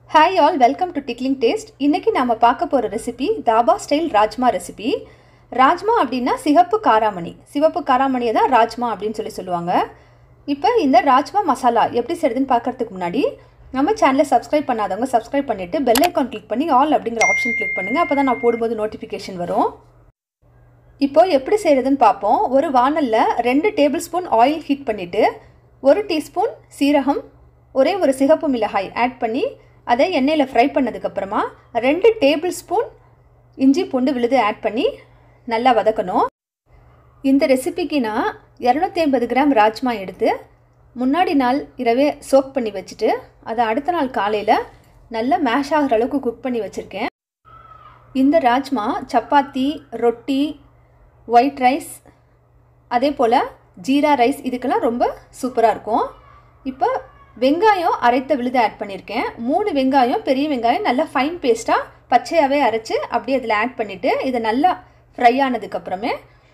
Hi all, welcome to Tickling Taste. இன்னைக்கு நாம பார்க்க போற recipe dhaba style rajma recipe. Rajma அப்படினா சிவப்பு காராமணி. சிவப்பு காராமணியை தான் ராஜ்மா அப்படினு சொல்லுவாங்க. இப்போ இந்த ராஜ்மா மசாலா எப்படி செய்யறதுன்னு பார்க்கிறதுக்கு முன்னாடி நம்ம சேனலை சப்ஸ்கிரைப் பண்ணாதவங்க சப்ஸ்கிரைப் பண்ணிட்டு பெல் ஐகான் கிளிக் பண்ணி ஆல் அப்படிங்கற ஆப்ஷன் கிளிக் பண்ணுங்க. அப்பதான் நான் போடும்போது நோட்டிஃபிகேஷன் வரும். இப்போ எப்படி செய்யறதுன்னு பாப்போம். ஒரு வாணல்ல 2 டேபிள்ஸ்பூன் ஆயில் ஹீட் பண்ணிட்டு 1 டீஸ்பூன் சீரகம் ஒரே ஒரு சிகப்பு மிளகாய் ஆட் பண்ணி அதை எண்ணெயில் ஃப்ரை பண்ணதுக்கு அப்புறமா 2 டேபிள்ஸ்பூன் இஞ்சி பூண்டு விழுது ஆட் பண்ணி நல்லா வதக்கணும். இந்த ரெசிபிக்கு நான் 250 கிராம் ராஜ்மா எடுத்து முன்னாடி நாள் இரவே சோக் பண்ணி வச்சுட்டு அதை அடுத்த நாள் காலையில் நல்லா மேஷ் ஆகிற அளவுக்கு குக் பண்ணி வச்சுருக்கேன். இந்த ராஜ்மா சப்பாத்தி, ரொட்டி, ஒயிட் ரைஸ், அதே போல் ஜீரா ரைஸ் இதுக்கெல்லாம் ரொம்ப சூப்பராக இருக்கும். இப்போ வெங்காயம் அரைத்த விழுது ஆட் பண்ணியிருக்கேன். 3 வெங்காயம், பெரிய வெங்காயம் நல்லா ஃபைன் பேஸ்ட்டாக பச்சையாகவே அரைச்சி அப்படியே அதில் ஆட் பண்ணிவிட்டு இதை நல்லா ஃப்ரை ஆனதுக்கப்புறமே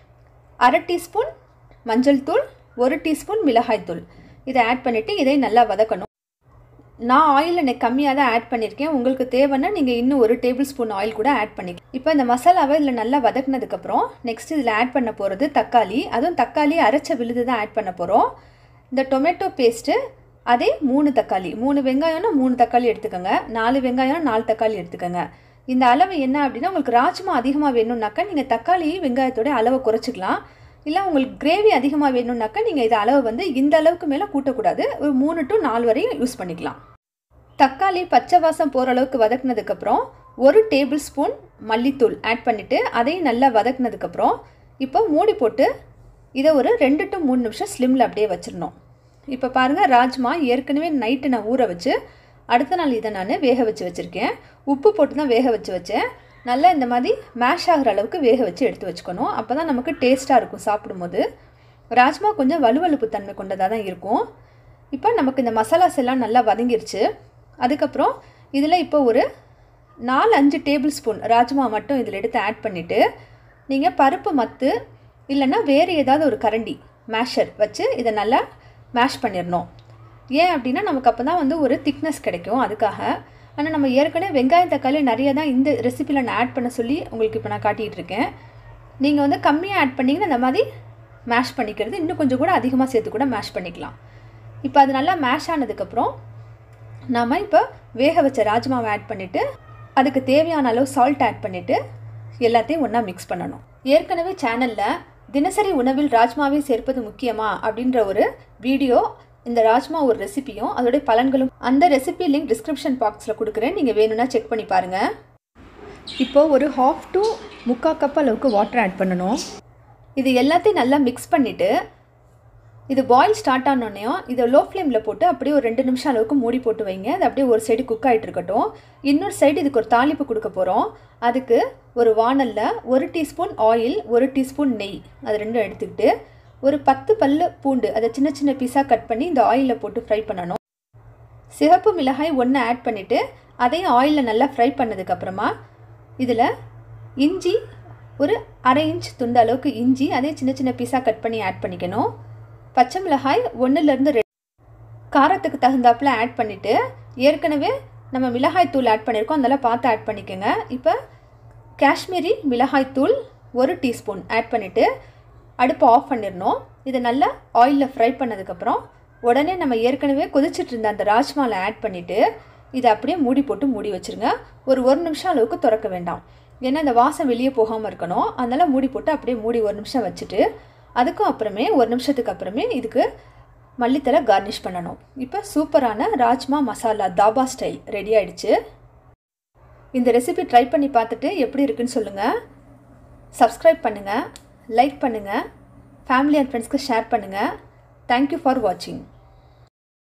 1/2 டீஸ்பூன் மஞ்சள் தூள், 1 டீஸ்பூன் மிளகாய் தூள் இதை ஆட் பண்ணிவிட்டு இதை நல்லா வதக்கணும். நான் ஆயில் எனக்கு கம்மியாக தான் ஆட் பண்ணியிருக்கேன். உங்களுக்கு தேவைன்னா நீங்கள் இன்னும் 1 டேபிள் ஸ்பூன் ஆயில் கூட ஆட் பண்ணிக்கலாம். இப்போ இந்த மசாலாவை இதில் நல்லா வதக்குனதுக்கப்புறம் நெக்ஸ்ட் இதில் ஆட் பண்ண போகிறது தக்காளி. அதுவும் தக்காளி அரைச்ச விழுது தான் ஆட் பண்ண போகிறோம். இந்த டொமேட்டோ பேஸ்ட்டு அதே 3 தக்காளி, 3 வெங்காயம்னா 3 தக்காளி எடுத்துக்கோங்க, 4 வெங்காயம் 4 தக்காளி எடுத்துக்கோங்க. இந்த அளவு என்ன அப்படின்னா உங்களுக்கு ராஜ்மா அதிகமாக வேணும்னாக்கா நீங்கள் தக்காளி வெங்காயத்தோட அளவை குறைச்சிக்கலாம். இல்லை உங்களுக்கு கிரேவி அதிகமாக வேணும்னாக்கா நீங்கள் இதை அளவு வந்து இந்த அளவுக்கு மேலே கூட்டக்கூடாது. ஒரு 3 to 4 வரையும் யூஸ் பண்ணிக்கலாம். தக்காளி பச்சை வாசம் போகிற அளவுக்கு வதக்குனதுக்கப்புறம் 1 டேபிள் ஸ்பூன் மல்லித்தூள் ஆட் பண்ணிவிட்டு அதையும் நல்லா வதக்குனதுக்கப்புறம் இப்போ மூடி போட்டு இதை ஒரு 2 to 3 நிமிஷம் ஸ்லிம்மில் அப்படியே வச்சிடணும். இப்போ பாருங்கள், ராஜ்மா ஏற்கனவே நைட்டு நான் ஊற வச்சு அடுத்த நாள் இதை நான் வேக வச்சு வச்சுருக்கேன். உப்பு போட்டு தான் வேக வச்சேன். நல்லா இந்த மாதிரி மேஷ் ஆகிற அளவுக்கு வேக வச்சு எடுத்து வச்சுக்கணும். அப்போ தான் நமக்கு டேஸ்ட்டாக இருக்கும் சாப்பிடும்போது. ராஜ்மா கொஞ்சம் வலுவலுப்பு தன்மை கொண்டதாக தான் இருக்கும். இப்போ நமக்கு இந்த மசாலாஸ் எல்லாம் நல்லா வதங்கிருச்சு. அதுக்கப்புறம் இதில் இப்போ ஒரு 4-5 டேபிள் ஸ்பூன் ராஜ்மா மட்டும் இதில் எடுத்து ஆட் பண்ணிவிட்டு நீங்கள் பருப்பு மத்து இல்லைன்னா வேறு ஏதாவது ஒரு கரண்டி மேஷர் வச்சு இதை நல்லா மேஷ் பண்ணிடணும். ஏன் அப்படின்னா நமக்கு அப்போ தான் வந்து ஒரு திக்னஸ் கிடைக்கும், அதுக்காக. ஆனால் நம்ம ஏற்கனவே வெங்காயம் தக்காளி நிறைய தான் இந்த ரெசிப்பியில் நான் ஆட் பண்ண சொல்லி உங்களுக்கு இப்போ நான் காட்டிகிட்டு இருக்கேன். நீங்கள் வந்து கம்மியாக ஆட் பண்ணிங்கன்னா இந்த மாதிரி மேஷ் பண்ணிக்கிறது இன்னும் கொஞ்சம் கூட அதிகமாக சேர்த்து கூட மேஷ் பண்ணிக்கலாம். இப்போ அது நல்லா மேஷ் ஆனதுக்கப்புறம் நாம் இப்போ வேக வச்ச ராஜ்மாவை ஆட் பண்ணிவிட்டு அதுக்கு தேவையான அளவு சால்ட் ஆட் பண்ணிவிட்டு எல்லாத்தையும் ஒன்றா மிக்ஸ் பண்ணணும். ஏற்கனவே சேனலில் தினசரி உணவில் ராஜ்மாவை சேர்ப்பது முக்கியமா அப்படின்ற ஒரு வீடியோ, இந்த ராஜ்மா ஒரு ரெசிபியும் அதோடைய பலன்களும், அந்த ரெசிபி லிங்க் டிஸ்கிரிப்ஷன் பாக்ஸில் கொடுக்குறேன், நீங்கள் வேணும்னா செக் பண்ணி பாருங்கள். இப்போது ஒரு 1/2 to 3/4 கப் அளவுக்கு வாட்டர் ஆட் பண்ணணும். இது எல்லாத்தையும் நல்லா மிக்ஸ் பண்ணிவிட்டு இது பாயில் ஸ்டார்ட் ஆனோடனையும் இதை லோ ஃப்ளேமில் போட்டு அப்படியே ஒரு 2 நிமிஷம் அளவுக்கு மூடி போட்டு வைங்க. அது அப்படியே ஒரு சைடு குக் ஆகிட்டு இருக்கட்டும். இன்னொரு சைடு இதுக்கு ஒரு தாளிப்பு கொடுக்க போகிறோம். அதுக்கு ஒரு வாணலில் 1 டீஸ்பூன் ஆயில், 1 டீஸ்பூன் நெய், அது ரெண்டும் எடுத்துக்கிட்டு ஒரு 10 பல்லு பூண்டு அதை சின்ன சின்ன பீஸாக கட் பண்ணி இந்த ஆயிலில் போட்டு ஃப்ரை பண்ணணும். சிகப்பு மிளகாய் 1 ஆட் பண்ணிவிட்டு அதையும் ஆயிலில் நல்லா ஃப்ரை பண்ணதுக்கப்புறமா இதில் இஞ்சி ஒரு 1/2 இன்ச் துண்டு அளவுக்கு இஞ்சி அதே சின்ன சின்ன பீஸாக கட் பண்ணி ஆட் பண்ணிக்கணும். பச்சை மிளகாய் 1-2 காரத்துக்கு தகுந்தாப்பில் ஆட் பண்ணிவிட்டு ஏற்கனவே நம்ம மிளகாய் தூள் ஆட் பண்ணியிருக்கோம், அதெல்லாம் பார்த்து ஆட் பண்ணிக்கோங்க. இப்போ காஷ்மீரி மிளகாய் தூள் 1 டீஸ்பூன் ஆட் பண்ணிவிட்டு அடுப்பை ஆஃப் பண்ணிடணும். இதை நல்லா ஆயிலில் ஃப்ரை பண்ணதுக்கப்புறம் உடனே நம்ம ஏற்கனவே கொதிச்சிட்டு இருந்த அந்த ராஜ்மாவில் ஆட் பண்ணிவிட்டு இதை அப்படியே மூடி போட்டு மூடி வச்சுருங்க. ஒரு 1 நிமிஷம் அளவுக்கு திறக்க வேண்டாம், ஏன்னா இந்த வாசம் வெளியே போகாமல் இருக்கணும். அதனால் மூடி போட்டு அப்படியே மூடி 1 நிமிஷம் வச்சுட்டு அதுக்கும் அப்புறமே 1 நிமிஷத்துக்கு அப்புறமே இதுக்கு மல்லித்தலை கார்னிஷ் பண்ணணும். இப்போ சூப்பரான ராஜ்மா மசாலா தாபா ஸ்டைல் ரெடி ஆகிடுச்சு. இந்த ரெசிபி ட்ரை பண்ணி பார்த்துட்டு எப்படி இருக்குன்னு சொல்லுங்கள். சப்ஸ்கிரைப் பண்ணுங்கள், லைக் பண்ணுங்கள், ஃபேமிலி அண்ட் ஃப்ரெண்ட்ஸ்க்கு ஷேர் பண்ணுங்கள். தேங்க்யூ ஃபார் வாட்சிங்.